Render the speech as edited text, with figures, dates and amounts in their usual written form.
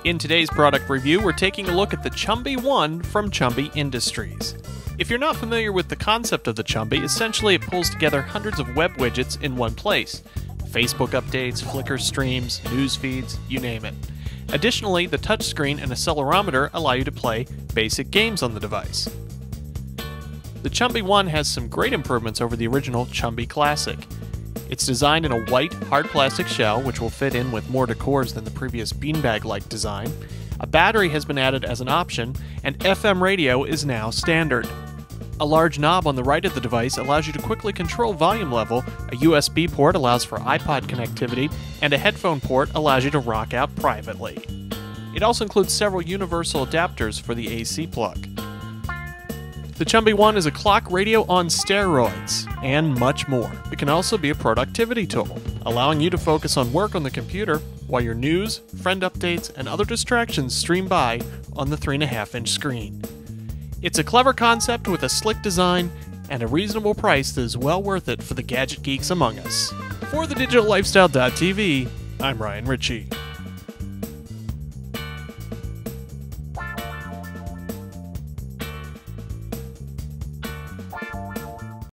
In today's product review, we're taking a look at the Chumby One from Chumby Industries. If you're not familiar with the concept of the Chumby, essentially it pulls together hundreds of web widgets in one place. Facebook updates, Flickr streams, news feeds, you name it. Additionally, the touchscreen and accelerometer allow you to play basic games on the device. The Chumby One has some great improvements over the original Chumby Classic. It's designed in a white, hard plastic shell, which will fit in with more decors than the previous beanbag-like design. A battery has been added as an option, and FM radio is now standard. A large knob on the right of the device allows you to quickly control volume level, a USB port allows for iPod connectivity, and a headphone port allows you to rock out privately. It also includes several universal adapters for the AC plug. The Chumby One is a clock radio on steroids, and much more. It can also be a productivity tool, allowing you to focus on work on the computer while your news, friend updates, and other distractions stream by on the 3.5-inch screen. It's a clever concept with a slick design and a reasonable price that is well worth it for the gadget geeks among us. For thedigital lifestyle.tv, I'm Ryan Ritchie.